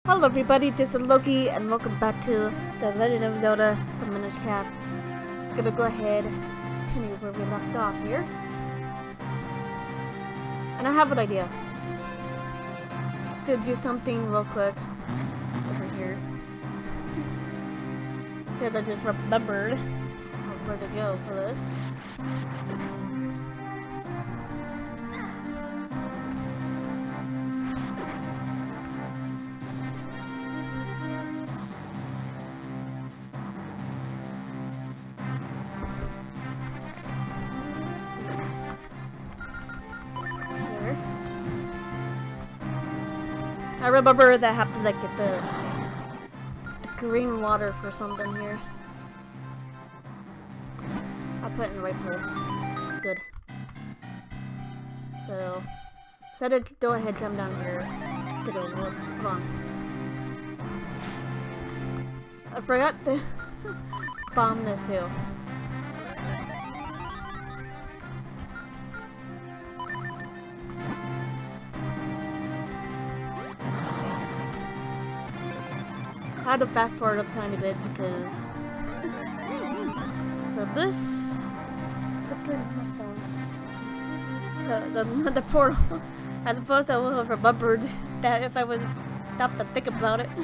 Hello everybody, this is Loki and welcome back to The Legend of Zelda: The Minish Cap. Just gonna go ahead and continue where we left off here. And I have an idea. Just gonna do something real quick over here. Because I just remembered where to go for this. I remember that I have to like get the green water for something here. I'll put it in the right place. Good. So, instead of go ahead, come down here. Get over. Come on. I forgot to bomb this too. I had to fast forward a tiny bit because so this the portal as opposed to I would have remembered that if I was stopped to think about it.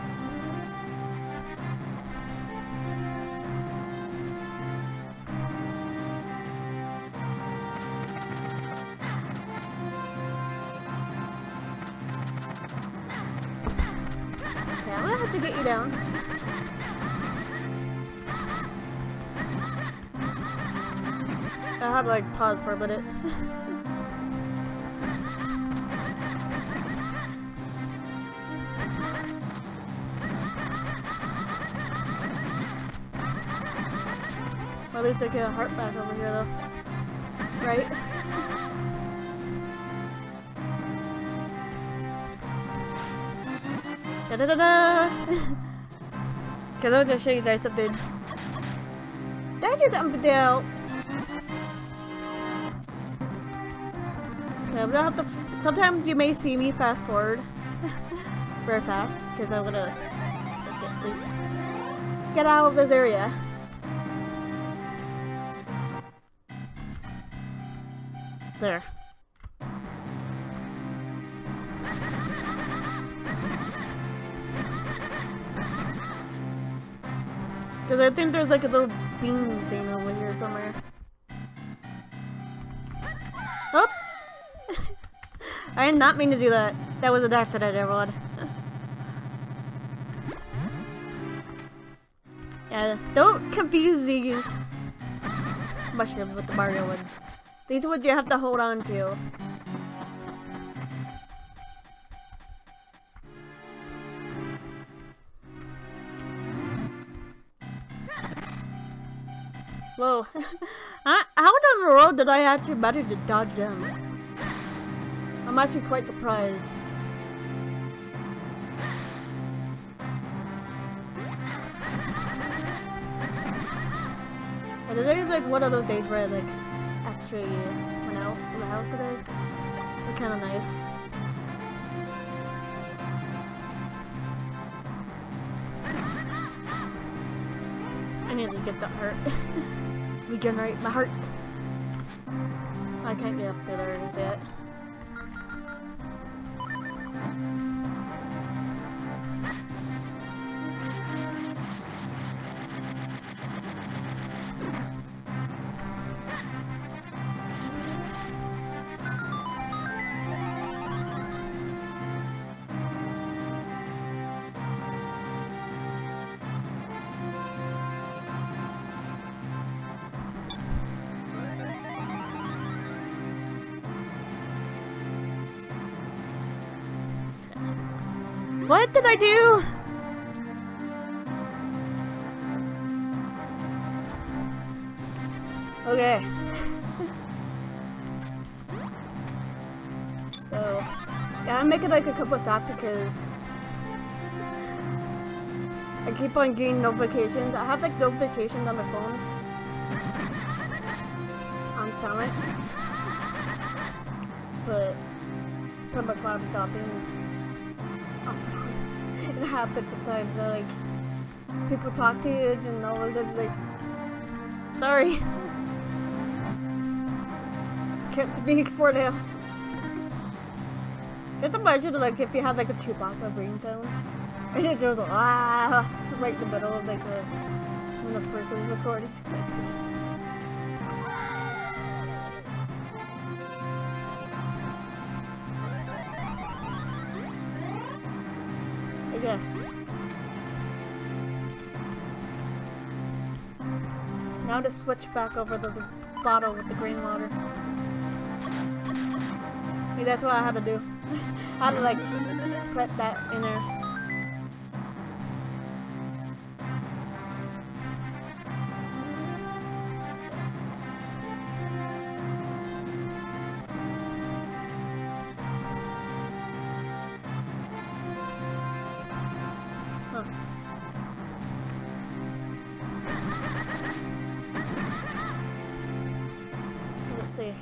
I'm gonna have to get you down. I have like pause for a minute. At least I get a heart back over here though. Right? Da da da da! Because I'm gonna show you guys something. Did I do something down? Okay, I'm gonna have to. Sometimes you may see me fast forward very fast because I'm gonna at least get out of this area. There. Because I think there's like a little beam thing over here somewhere. Oh! I did not mean to do that. That was an accident, everyone. Yeah, don't confuse these mushrooms with the Mario ones. These ones you have to hold on to. Whoa. How down the road did I actually manage to dodge them? I'm actually quite surprised. And today's like one of those days where I like actually went out of the house today. It's kind of nice. I need to get that heart. Regenerate my hearts. I can't get up there just yet. What did I do? Okay. So, yeah, I'm making like a couple of stops because I keep on getting notifications. I have like notifications on my phone on silent, but pretty much why I'm stopping. happens sometimes. Like people talk to you and all of a sudden like, sorry, can't speak for now. Just imagine like if you had like a Chewbacca ringtone and it goes right in the middle of like when the person's recording. Okay. Now to switch back over to the bottle with the green water. See, that's what I had to do. I had to like put that in there. Let's see.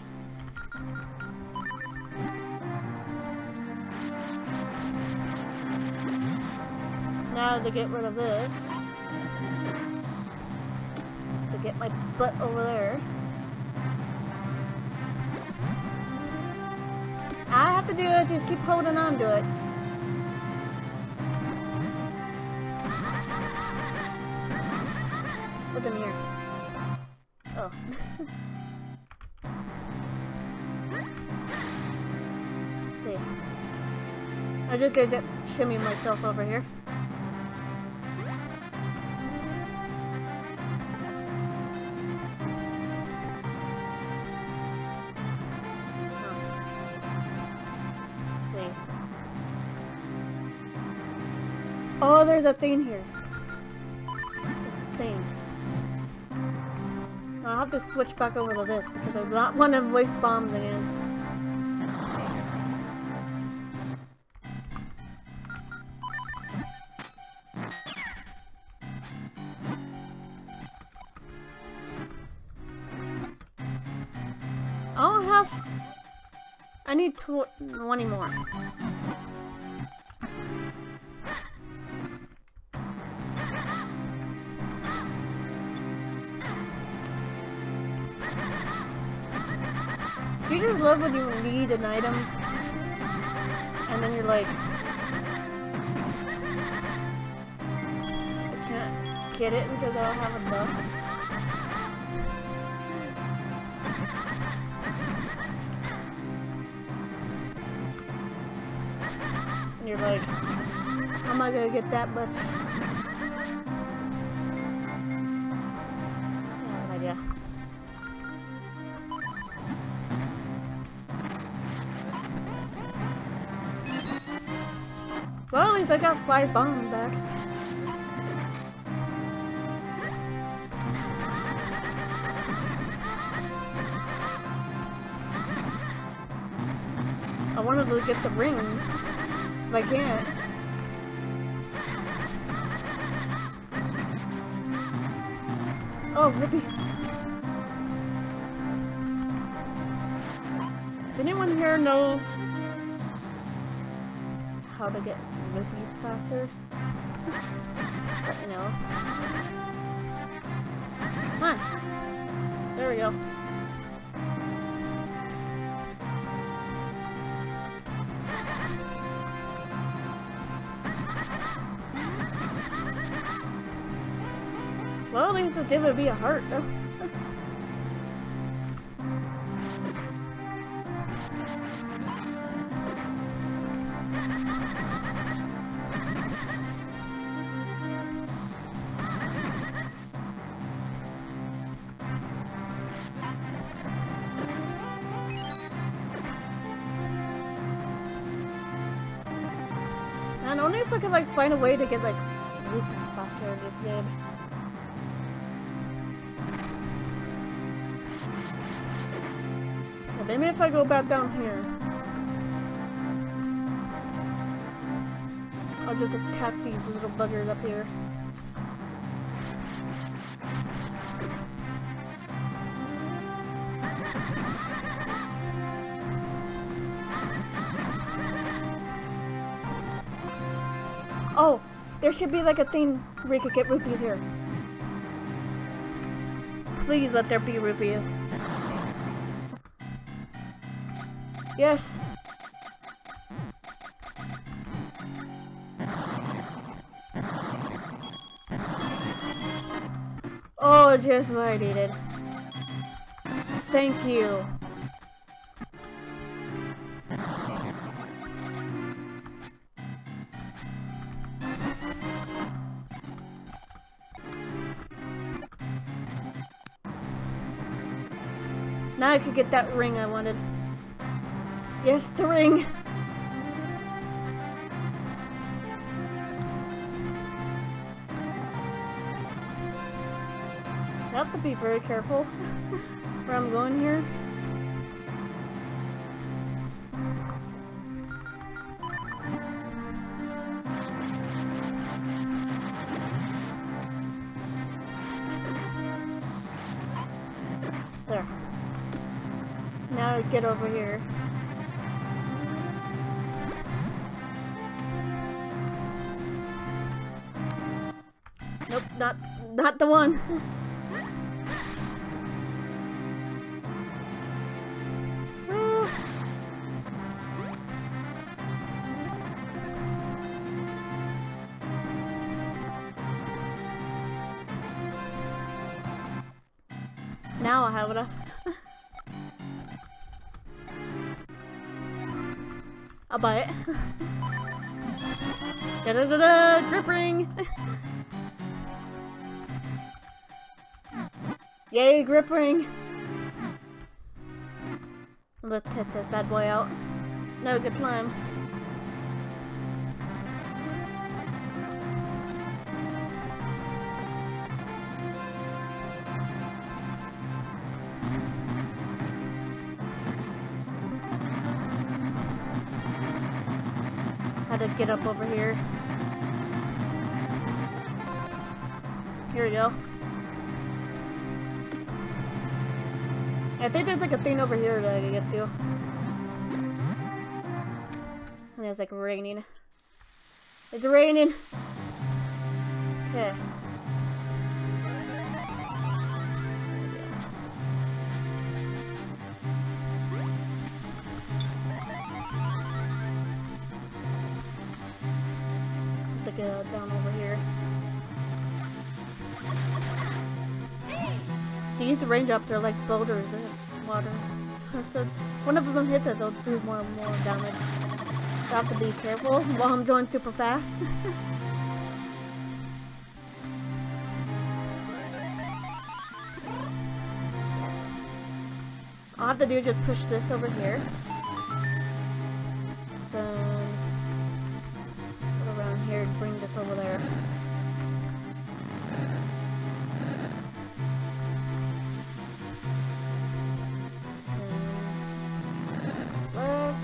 Now to get rid of this. To get my butt over there. I have to do it, just keep holding on to it. What's in here? Oh. Let's see. I just gotta shimmy myself over here. Oh, there's a thing here. A thing. Now I'll have to switch back over to this because I do not want to waste bombs again. I'll have... I need 20 more. You just love when you need an item, and then you're like, I can't get it because I don't have enough. And you're like, how am I gonna get that much? I have an idea. Well, at least I got 5 bombs back. I wanted to get the ring, if I can't. Oh, Rippy. If anyone here knows how to get rupees faster, let me know. Come on. There we go. Well, at least it would be a heart though. And only if I could like find a way to get like rupees faster in this game. So maybe if I go back down here, I'll just attack these little buggers up here. Oh, There should be like a thing where you could get rupees here. Please let there be rupees. Yes. Oh, just what I needed. Thank you. Now I could get that ring I wanted. Yes, the ring! I have to be very careful where I'm going here. There. Now get over here. Nope, not the one. Now I have enough. I'll buy it. Da-da-da-da! Grip ring! Yay, grip ring! Let's test this bad boy out. No good climb. How to get up over here. Here we go. I think there's like a thing over here that I can get to. And it's like raining. It's raining! Okay. Get down over here. These raindrops are like boulders in water. So one of them hits us, it'll do more and more damage. So I have to be careful while I'm going super fast. All I have to do is just push this over here. Then around here and bring this over there. Left.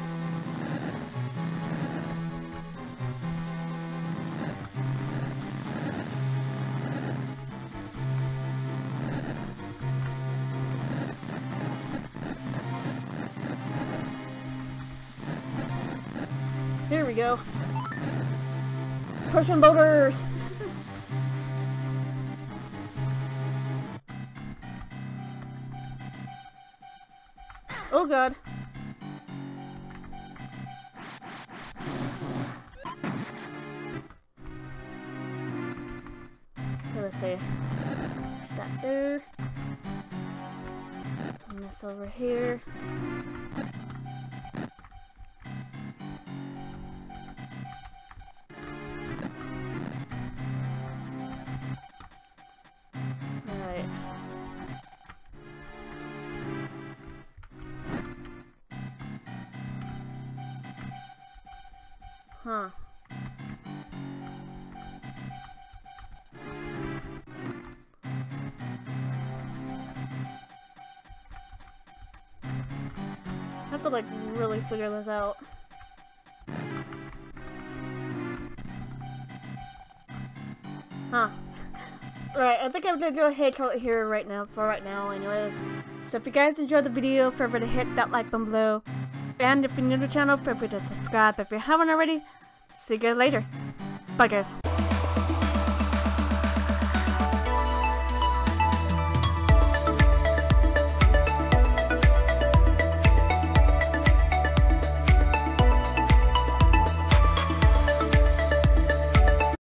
Here we go. Pushing boulders! Oh god. Let's see. That there. And this over here. Huh. I have to like really figure this out. Huh. Right, I think I'm gonna go ahead and call it here right now, anyways. So if you guys enjoyed the video, feel free to hit that like button below. And if you're new to the channel, feel free to subscribe if you haven't already. See you guys later. Bye guys.